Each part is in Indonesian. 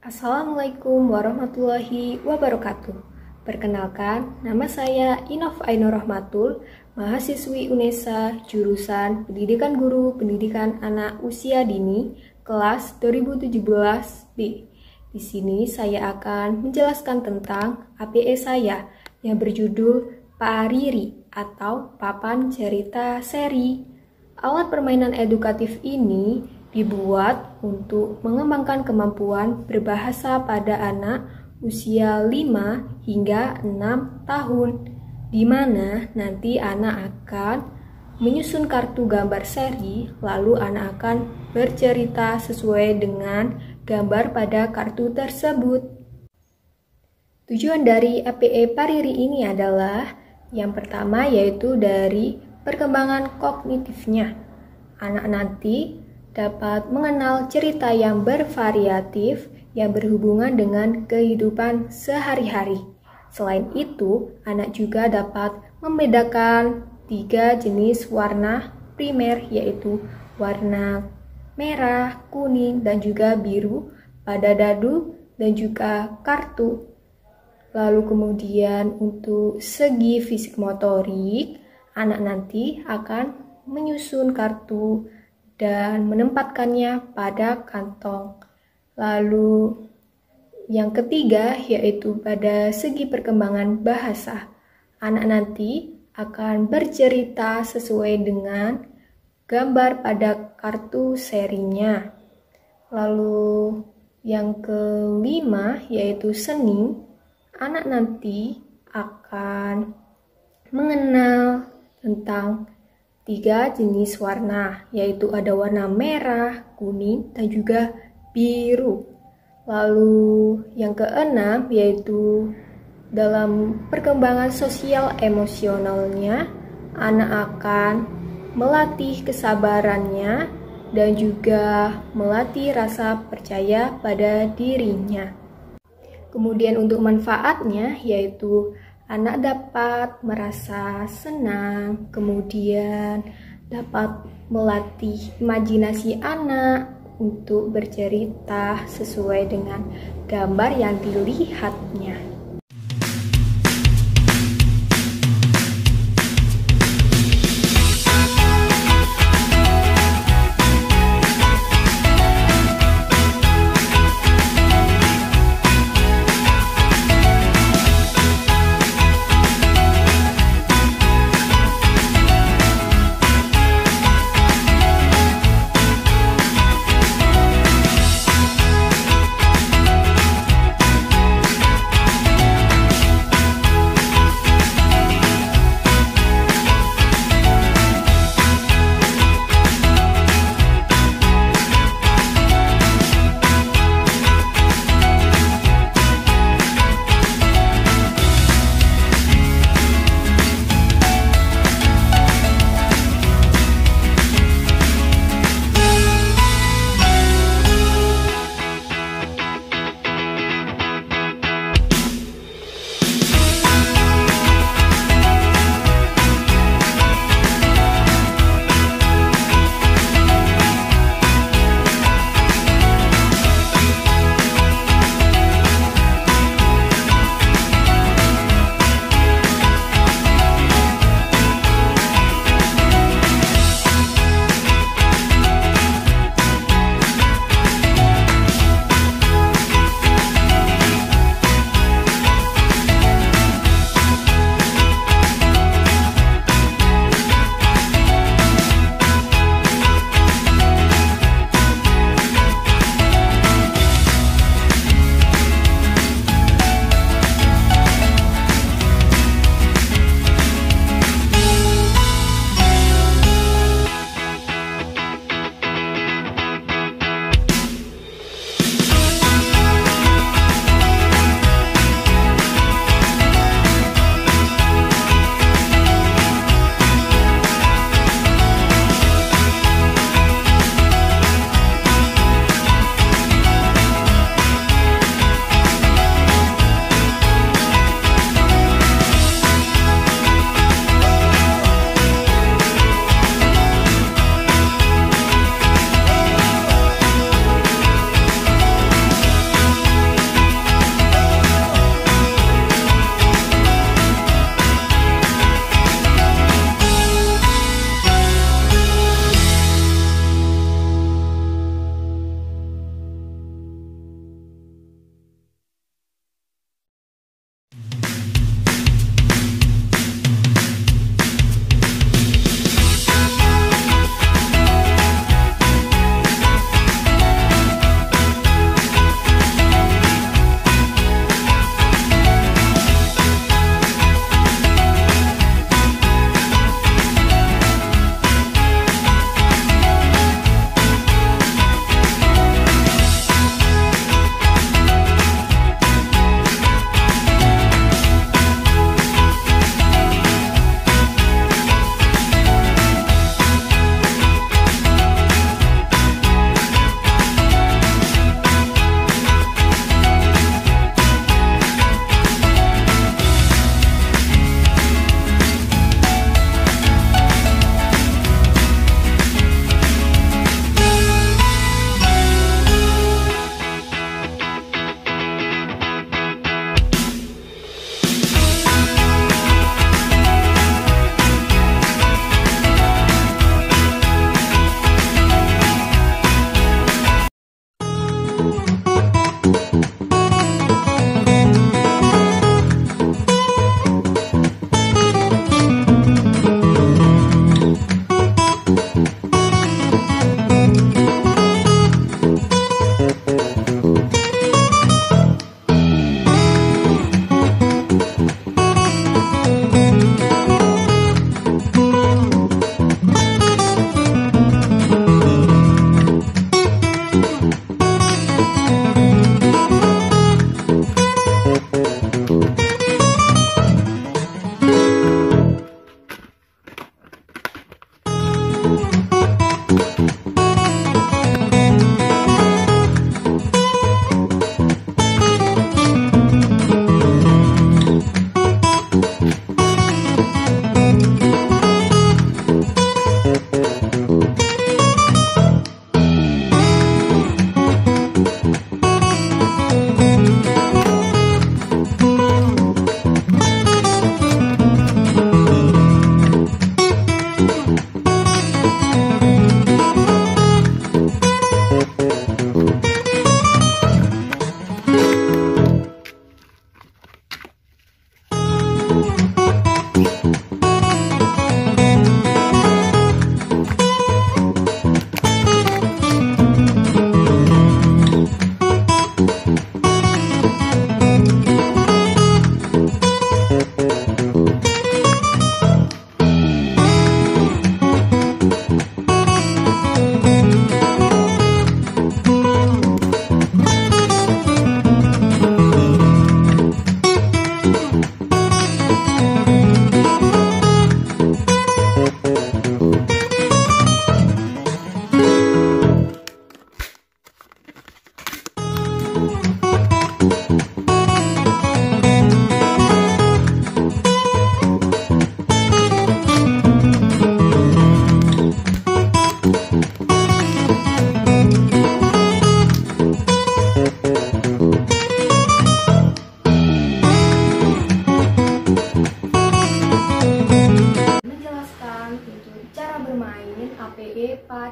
Assalamualaikum warahmatullahi wabarakatuh. Perkenalkan, nama saya Inof Ainur Rahmatul, mahasiswi UNESA, jurusan Pendidikan Guru Pendidikan Anak Usia Dini, kelas 2017B. Di sini saya akan menjelaskan tentang APE saya yang berjudul Pariri atau Papan Cerita Seri. Alat permainan edukatif ini dibuat untuk mengembangkan kemampuan berbahasa pada anak usia 5 hingga 6 tahun, di mana nanti anak akan menyusun kartu gambar seri, lalu anak akan bercerita sesuai dengan gambar pada kartu tersebut. Tujuan dari APE Pariri ini adalah yang pertama yaitu dari perkembangan kognitifnya. Anak nanti dapat mengenal cerita yang bervariatif yang berhubungan dengan kehidupan sehari-hari. Selain itu, anak juga dapat membedakan 3 jenis warna primer, yaitu warna merah, kuning, dan juga biru pada dadu dan juga kartu. Lalu kemudian untuk segi fisik motorik, anak nanti akan menyusun kartu dan menempatkannya pada kantong. Lalu yang ketiga yaitu pada segi perkembangan bahasa. Anak nanti akan bercerita sesuai dengan gambar pada kartu serinya. Lalu yang kelima yaitu seni. Anak nanti akan mengenal tentang 3 jenis warna, yaitu ada warna merah, kuning, dan juga biru. Lalu yang keenam yaitu dalam perkembangan sosial emosionalnya, anak akan melatih kesabarannya dan juga melatih rasa percaya pada dirinya. Kemudian untuk manfaatnya yaitu anak dapat merasa senang, kemudian dapat melatih imajinasi anak untuk bercerita sesuai dengan gambar yang dilihatnya.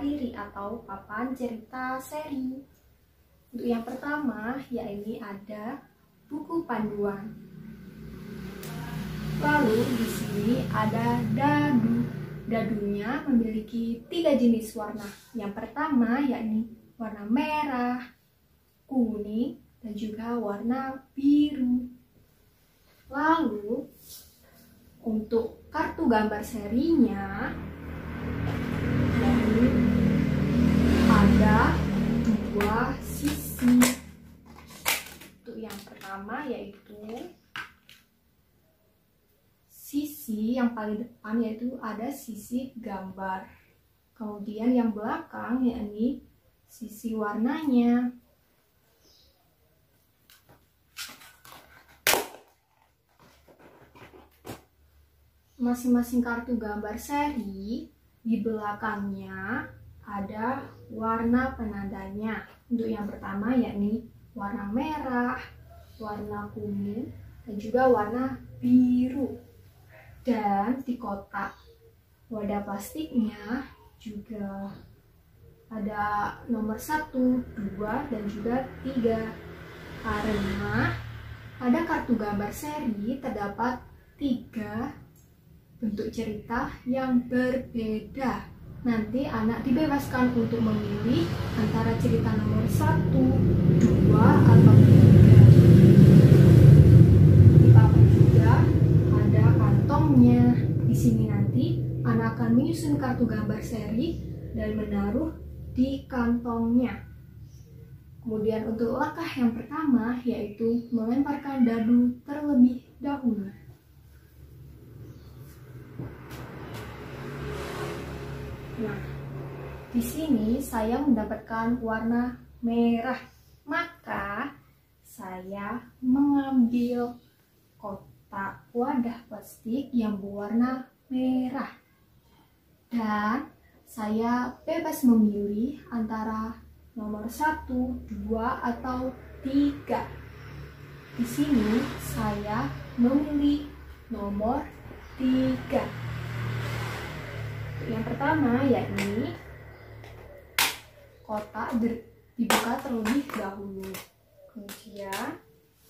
hariri atau papan cerita seri. Untuk yang pertama, yakni ada buku panduan. Lalu di sini ada dadu. Dadunya memiliki 3 jenis warna. Yang pertama yakni warna merah, kuning, dan juga warna biru. Lalu untuk kartu gambar serinya ada 2 sisi. Untuk yang pertama yaitu sisi yang paling depan, yaitu ada sisi gambar. Kemudian yang belakang yakni sisi warnanya. Masing-masing kartu gambar seri di belakangnya ada warna penandanya. Untuk yang pertama yakni warna merah, warna kuning, dan juga warna biru. Dan di kotak wadah plastiknya juga ada nomor 1, 2, dan juga 3. Karena pada kartu gambar seri terdapat 3 bentuk cerita yang berbeda. Nanti anak dibebaskan untuk memilih antara cerita nomor 1, 2, atau 3. Di papan juga ada kantongnya. Di sini nanti anak akan menyusun kartu gambar seri dan menaruh di kantongnya. Kemudian untuk langkah yang pertama yaitu melemparkan dadu terlebih dahulu. Nah, di sini saya mendapatkan warna merah, maka saya mengambil kotak wadah plastik yang berwarna merah dan saya bebas memilih antara nomor 1, 2, atau 3. Di sini saya memilih nomor 3. Yang pertama yakni kotak dibuka terlebih dahulu. Kemudian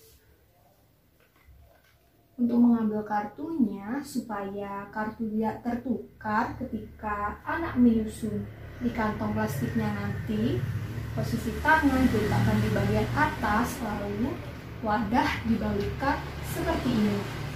untuk mengambil kartunya supaya kartu tidak tertukar ketika anak menyusun di kantong plastiknya nanti, posisi tangan diletakkan di bagian atas, lalu wadah dibalikkan seperti ini.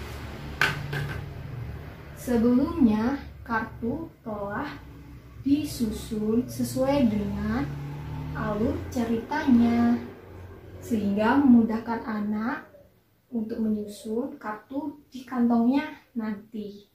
Sebelumnya kartu telah disusun sesuai dengan alur ceritanya sehingga memudahkan anak untuk menyusun kartu di kantongnya nanti.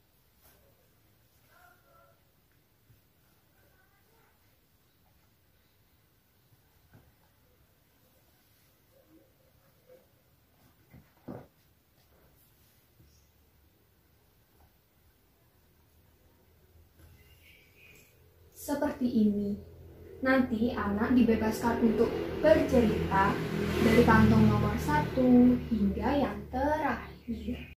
Seperti ini. Nanti anak dibebaskan untuk bercerita dari kantong nomor 1 hingga yang terakhir.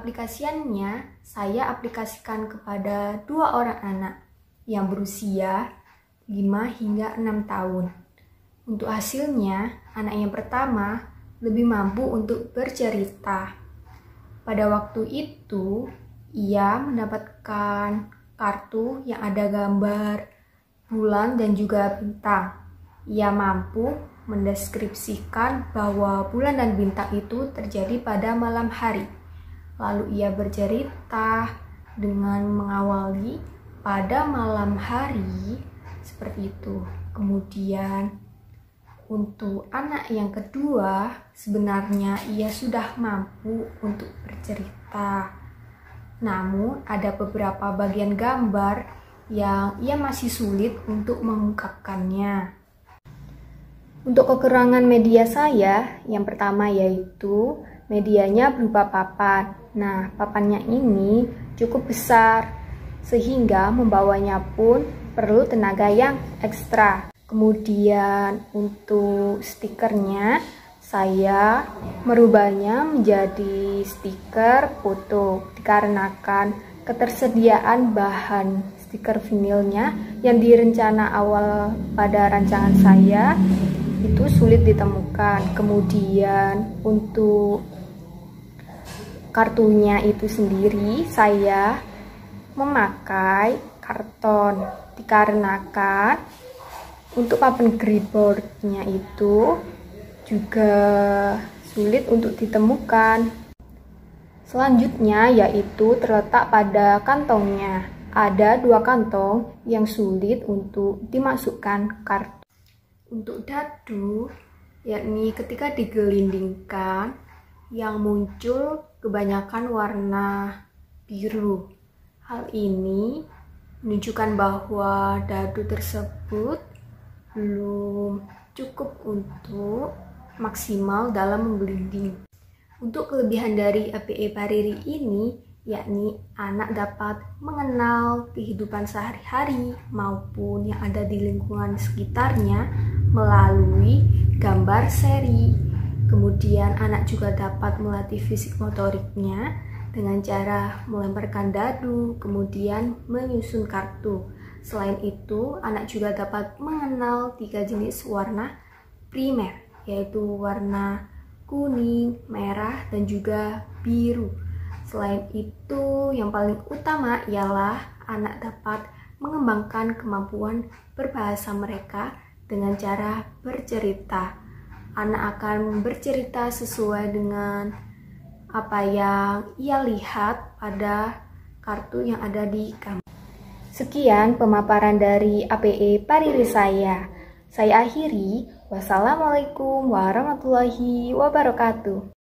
pengaplikasiannya, saya aplikasikan kepada 2 orang anak yang berusia 5 hingga 6 tahun. Untuk hasilnya, anak yang pertama lebih mampu untuk bercerita. Pada waktu itu, ia mendapatkan kartu yang ada gambar bulan dan juga bintang. Ia mampu mendeskripsikan bahwa bulan dan bintang itu terjadi pada malam hari. Lalu ia bercerita dengan mengawali pada malam hari seperti itu. Kemudian untuk anak yang kedua, sebenarnya ia sudah mampu untuk bercerita. Namun ada beberapa bagian gambar yang ia masih sulit untuk mengungkapkannya. Untuk kekurangan media saya, yang pertama yaitu medianya berupa papan. Nah, papannya ini cukup besar, sehingga membawanya pun perlu tenaga yang ekstra. Kemudian untuk stikernya, saya merubahnya menjadi stiker foto, dikarenakan ketersediaan bahan stiker vinilnya yang direncana awal pada rancangan saya itu sulit ditemukan. Kemudian untuk kartunya itu sendiri saya memakai karton, dikarenakan untuk papan gripboardnya itu juga sulit untuk ditemukan. Selanjutnya yaitu terletak pada kantongnya. Ada 2 kantong yang sulit untuk dimasukkan kartu. Untuk dadu, yakni ketika digelindingkan, yang muncul kebanyakan warna biru. Hal ini menunjukkan bahwa dadu tersebut belum cukup untuk maksimal dalam menggelinding. Untuk kelebihan dari APE Pariri ini, yakni anak dapat mengenal kehidupan sehari-hari maupun yang ada di lingkungan sekitarnya melalui gambar seri. Kemudian anak juga dapat melatih fisik motoriknya dengan cara melemparkan dadu, kemudian menyusun kartu. Selain itu, anak juga dapat mengenal 3 jenis warna primer, yaitu warna kuning, merah, dan juga biru. Selain itu, yang paling utama ialah anak dapat mengembangkan kemampuan berbahasa mereka dengan cara bercerita. Anak akan bercerita sesuai dengan apa yang ia lihat pada kartu yang ada di gambar. Sekian pemaparan dari APE Pariri saya. Saya akhiri. Wassalamualaikum warahmatullahi wabarakatuh.